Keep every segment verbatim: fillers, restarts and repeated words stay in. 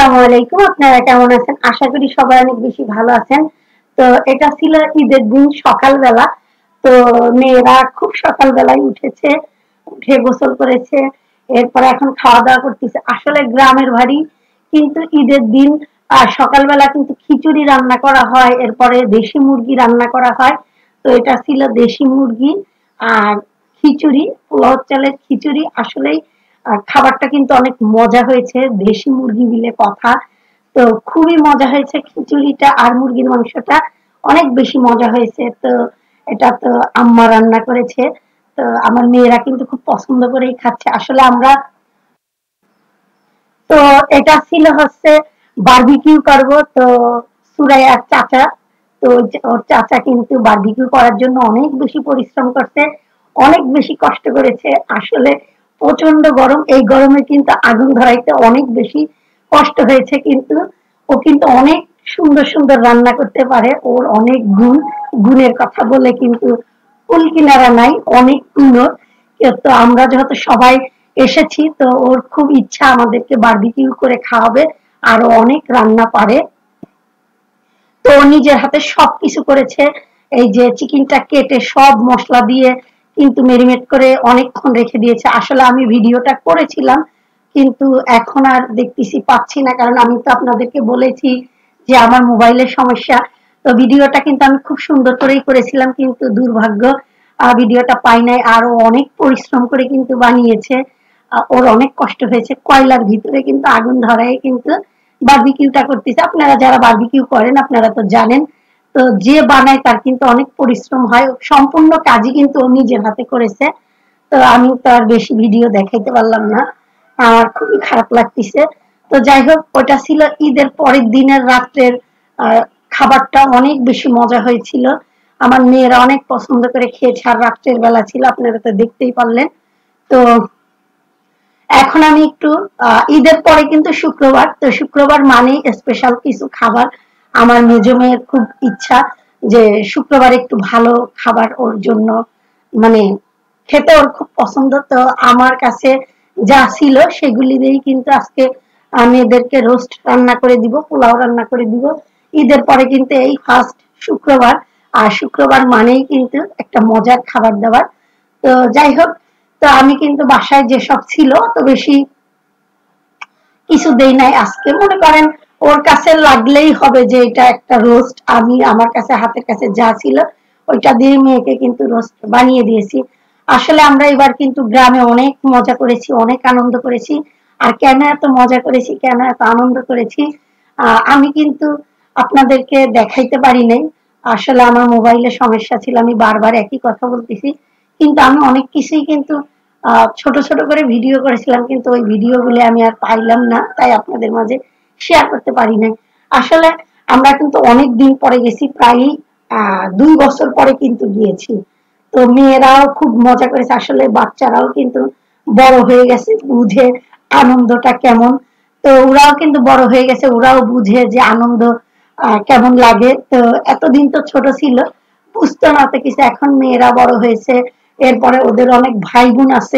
আসসালামু আলাইকুম। আপনারা কেমন আছেন? আশা করি সবাই অনেক বেশি ভালো আছেন। তো এটা ছিল ঈদের দিন সকালবেলা। তো মেয়েরা খুব সকালবেলায় উঠেছে, উঠে গোসল করেছে। এরপরে এখন খাওয়া-দাওয়া করতেছে। আসলে গ্রামের বাড়ি কিন্তু ঈদের দিন আ সকালবেলা কিন্তু খিচুড়ি রান্না করা হয়, এরপরে দেশি মুরগি রান্না করা হয়। তো এটা ছিল দেশি মুরগি আর খিচুড়ি, পোলাও চালের খিচুড়ি। আসলেই আ খাবারটা কিন্তু অনেক মজা হয়েছে। দেশি মুরগি মিলে কথা। তো খুবই মজা হয়েছে খিচুড়িটা আর মুরগির মাংসটা অনেক বেশি মজা হয়েছে। তো এটা তো আম্মা রান্না করেছে। তো আমার মেয়েরা কিন্তু খুব পছন্দ করেই খাচ্ছে। আসলে আমরা তো এটা ছিল হচ্ছে বারবিকিউ করব। তো সুরাইয়ার চাচা, তো ওই যে ওর চাচা কিন্তু বারবিকিউ করার জন্য অনেক বেশি পরিশ্রম করছে, অনেক বেশি কষ্ট করেছে। আসলে প্রচন্ড গরম, এই গরমে কিন্তু আগুন ধরাইতে অনেক বেশি কষ্ট হয়েছে, কিন্তু ও কিন্তু অনেক সুন্দর সুন্দর রান্না করতে পারে। ওর অনেক গুণ, গুণের কথা বলে কিন্তু কুল কিনারা নাই, অনেক গুণ ওর। তো আমরা যেহেতু সবাই এসেছি, তো ওর খুব ইচ্ছা আমাদেরকে বারবিকিউ করে খাওয়াবে, আরো অনেক রান্না পারে। তো ও নিজের হাতে সবকিছু করেছে। এই যে চিকেনটা কেটে সব মশলা দিয়ে কিন্তু মেরিনেট করে অনেকক্ষণ রেখে দিয়েছে। আসলে আমি ভিডিওটা করেছিলাম, কিন্তু এখন আর দেখতেছি পাচ্ছি না, কারণ আমি তো আপনাদেরকে বলেছি যে আমার মোবাইলের সমস্যা। তো ভিডিওটা কিন্তু আমি খুব সুন্দর করেই করেছিলাম, কিন্তু দুর্ভাগ্য আ ভিডিওটা পাই নাই। আর ও অনেক পরিশ্রম করে কিন্তু বানিয়েছে। আ ওর অনেক কষ্ট হয়েছে। কয়লার ভিতরে কিন্তু আগুন ধরায় কিন্তু বারবিকিউটা করতেছে। আপনারা যারা বারবিকিউ করেন আপনারা তো জানেন। তো যে বানায় তার কিন্তু অনেক পরিশ্রম হয়। সম্পূর্ণ কাজই কিন্তু ও নিজের হাতে করেছে। তো আমি তো আর বেশি ভিডিও দেখাইতে পারলাম না। আমার খুবই খারাপ লাগতেছে। তো যাই হোক, ওটা ছিল ঈদের পরের দিনের রাত্রের আ খাবারটা অনেক বেশি মজা হয়েছিল। আমার মেয়েরা অনেক পছন্দ করে খেয়েছে, আর রাত্রের বেলা ছিল, আপনারা তো দেখতেই পারলেন। তো এখন আমি একটু আ ঈদের পরে কিন্তু শুক্রবার, তো শুক্রবার মানেই স্পেশাল কিছু খাবার। আমার মেজো মেয়ের খুব ইচ্ছা যে শুক্রবারে একটু ভালো খাবার ওর জন্য, মানে খেতে ওর খুব পছন্দ। তো আমার কাছে যা ছিল সেগুলি দিয়েই কিন্তু আজকে আ মেয়েদেরকে রোস্ট রান্না করে দিব, পোলাও রান্না করে দিব। ঈদের পরে কিন্তু এই ফার্স্ট শুক্রবার। আর শুক্রবার মানেই কিন্তু একটা মজার খাবার-দাবার। তো যাই হোক, তো আমি কিন্তু বাসায় যেসব ছিল অত বেশি কিছু দেই নাই আজকে। মনে করেন ওর কাছে লাগলেই হবে যে এটা একটা রোস্ট, আমি আমার কাছে হাতের কাছে যা ছিল ওইটা দিয়ে মেয়েকে কিন্তু রোস্ট বানিয়ে দিয়েছি। আসলে আমরা এবার কিন্তু গ্রামে অনেক মজা করেছি, অনেক আনন্দ করেছি। আর কেন এত মজা করেছি, কেন এত আনন্দ করেছি, আ আমি কিন্তু আপনাদেরকে দেখাইতে পারি নাই। আসলে আমার মোবাইলের সমস্যা ছিল, আমি বারবার একই কথা বলতেছি। কিন্তু আমি অনেক কিছুই কিন্তু আ ছোট, ছোট করে ভিডিও করেছিলাম, কিন্তু ওই ভিডিওগুলি আমি আর পাইলাম না। তাই আপনাদের মাঝে শেয়ার করতে পারি নাই। আসলে আমরা কিন্তু অনেক দিন পরে গেছি, প্রায়ই আ দুই বছর পরে কিন্তু গিয়েছি। তো মেয়েরাও খুব মজা করেছে। আসলে বাচ্চারাও কিন্তু বড় হয়ে গেছে, বুঝে আনন্দটা কেমন। তো ওরাও কিন্তু বড় হয়ে গেছে, ওরাও বুঝে যে আনন্দ আ কেমন লাগে। তো এতদিন তো ছোট ছিল, বুঝতো না অত কিছু। এখন মেয়েরা বড় হয়েছে। এরপরে ওদের অনেক ভাই-বোন আছে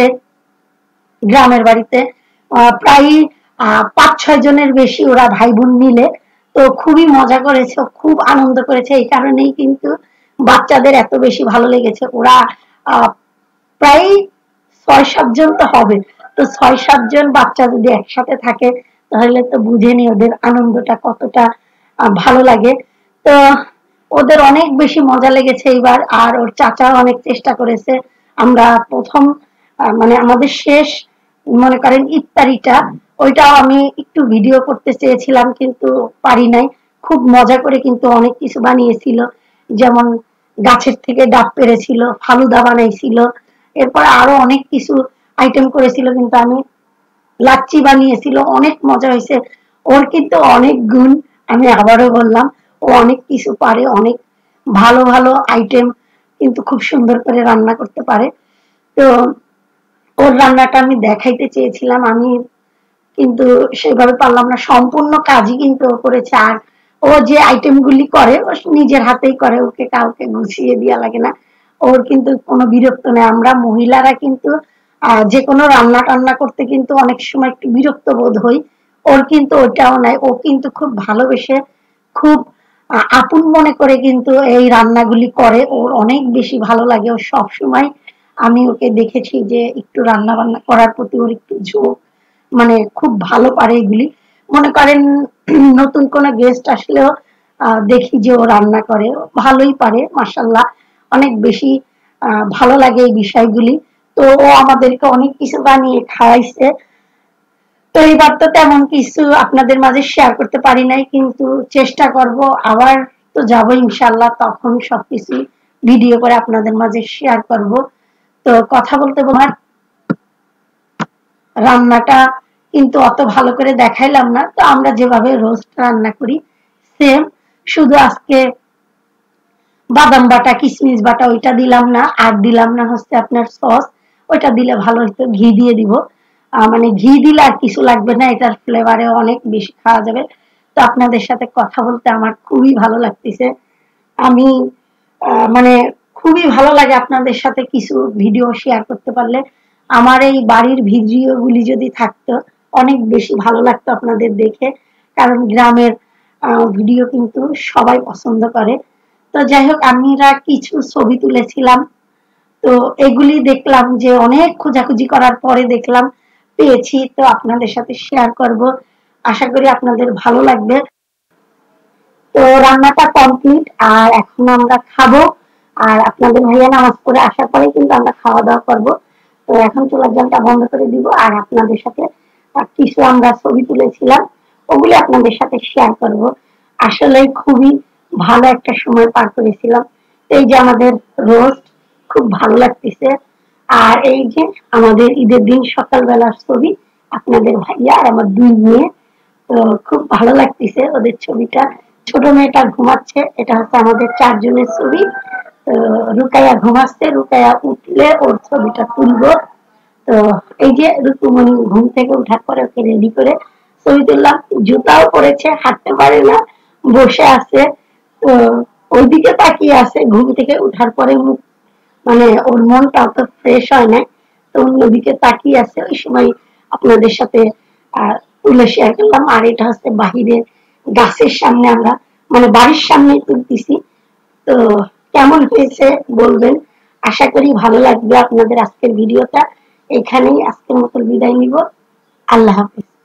গ্রামের বাড়িতে। আ প্রায়ই আ পাঁচ ছয় জনের বেশি ওরা ভাই-বোন মিলে। তো খুবই মজা করেছে, খুব আনন্দ করেছে। এই কারণেই কিন্তু বাচ্চাদের এত বেশি ভালো লেগেছে। ওরা আ প্রায় ছয় সাত জন তো হবে। তো ছয় সাত জন বাচ্চা যদি একসাথে থাকে তাহলে তো বুঝেনি ওদের আনন্দটা কতটা আ ভালো লাগে। তো ওদের অনেক বেশি মজা লেগেছে এইবার। আর ওর চাচাও অনেক চেষ্টা করেছে। আমরা প্রথম আ মানে আমাদের শেষ মনে করেন ইফতারিটা, ওইটাও আমি একটু ভিডিও করতে চেয়েছিলাম, কিন্তু পারি নাই। খুব মজা করে কিন্তু অনেক কিছু বানিয়েছিল। যেমন গাছের থেকে ডাব পেড়েছিল, ফালুদা বানাইছিল। এরপরে আরো অনেক কিছু আইটেম করেছিল, কিন্তু আমি লাচ্ছি বানিয়েছিল, অনেক মজা হয়েছে। ওর কিন্তু অনেক গুণ, আমি আবারও বললাম। ও অনেক কিছু পারে, অনেক ভালো ভালো আইটেম কিন্তু খুব সুন্দর করে রান্না করতে পারে। তো ওর রান্নাটা আমি দেখাইতে চেয়েছিলাম, আমি কিন্তু সেভাবে পারলাম না। সম্পূর্ণ কাজই কিন্তু ও করেছে। আর ও যে আইটেম গুলি করে ও নিজের হাতেই করে, ওকে কাউকে গুছিয়ে দেওয়া লাগে না। ওর কিন্তু কোনো বিরক্ত নেই। আমরা মহিলারা কিন্তু আহ, যে কোনো রান্না টান্না করতে কিন্তু অনেক সময় একটু বিরক্ত বোধ হই। ও ওর কিন্তু ওটাও নাই, ও কিন্তু খুব ভালোবেসে খুব আপন মনে করে কিন্তু এই রান্নাগুলি করে, ওর অনেক বেশি ভালো লাগে। ও সব সময় আমি ওকে দেখেছি যে একটু রান্না বান্না করার প্রতি ওর একটু ঝোঁক, মানে খুব ভালো পারে এগুলি। মনে করেন নতুন কোনো গেস্ট আসলেও দেখি যে ও রান্না করে, ভালোই পারে মাশাল্লাহ, অনেক বেশি ভালো লাগে এই বিষয়গুলি। তো ও আমাদেরকে অনেক কিছু বানিয়ে খাওয়াইছে। তো এইবার তো তেমন কিছু আপনাদের মাঝে শেয়ার করতে পারি নাই, কিন্তু চেষ্টা করব আবার তো যাবো ইনশাল্লাহ, তখন সবকিছু ভিডিও করে আপনাদের মাঝে শেয়ার করব। তো কথা বলতে বলার রান্নাটা কিন্তু অত ভালো করে দেখাইলাম না, তো আমরা যেভাবে রোস্ট রান্না করি সেম, শুধু আজকে বাদাম বাটা কিশমিশ বাটা ওইটা দিলাম না, আর দিলাম না হচ্ছে আপনার সস, ওইটা দিলে ভালো হতো, ঘি দিয়ে দিব। মানে ঘি দিলে আর কিছু লাগবে না, এটার ফ্লেভারে অনেক বেশি খাওয়া যাবে। তো আপনাদের সাথে কথা বলতে আমার খুবই ভালো লাগতেছে। আমি মানে খুবই ভালো লাগে আপনাদের সাথে কিছু ভিডিও শেয়ার করতে পারলে। আমার এই বাড়ির ভিডিওগুলি যদি থাকতো অনেক বেশি ভালো লাগতো আপনাদের দেখে, কারণ গ্রামের ভিডিও কিন্তু সবাই পছন্দ করে। তো যাই হোক, আমরা কিছু ছবি তুলেছিলাম, তো এগুলি দেখলাম যে অনেক খোঁজাখুঁজি করার পরে দেখলাম পেয়েছি, তো আপনাদের সাথে শেয়ার করব, আশা করি আপনাদের ভালো লাগবে। তো রান্নাটা কমপ্লিট, আর এখন আমরা খাবো, আর আপনাদের ভাইয়া নামাজ পড়ে আসার পরে কিন্তু আমরা খাওয়া দাওয়া করবো। তো এখন চুলার জালটা বন্ধ করে দিব, আর আপনাদের সাথে কিছু আমরা ছবি তুলেছিলাম ওগুলি আপনাদের সাথে শেয়ার করব। আসলে খুবই ভালো একটা সময় পার করেছিলাম। এই যে আমাদের রোস্ট খুব ভালো লাগতেছে, আর এই যে আমাদের ঈদের দিন সকালবেলার ছবি, আপনাদের ভাইয়া আর আমার দুই মেয়ে, তো খুব ভালো লাগতেছে ওদের ছবিটা। ছোট মেয়েটা ঘুমাচ্ছে, এটা হচ্ছে আমাদের চারজনের ছবি। তো রুকাইয়া ঘুমাচ্ছে, রুকাইয়া উঠলে ওর ছবিটা তুলবো। তো এই যে রুকুমণি ঘুম থেকে উঠার পরে ওকে রেডি করে ছবি তুললাম, জুতাও পরেছে, হাঁটতে পারে না, বসে আছে। তো ওইদিকে তাকিয়ে আছে, ঘুম থেকে উঠার পরে মুখ মানে ওর মনটা অত ফ্রেশ হয় না, তো অন্যদিকে তাকিয়ে আছে। ওই সময় আপনাদের সাথে আহ তুলে শেয়ার করলাম। আর এটা হচ্ছে বাহিরে গাছের সামনে আমরা মানে বাড়ির সামনে তুলতেছি। তো কেমন হয়েছে বলবেন, আশা করি ভালো লাগবে আপনাদের আজকের ভিডিওটা। এখানেই আজকের মতো বিদায় নিব, আল্লাহ হাফিজ।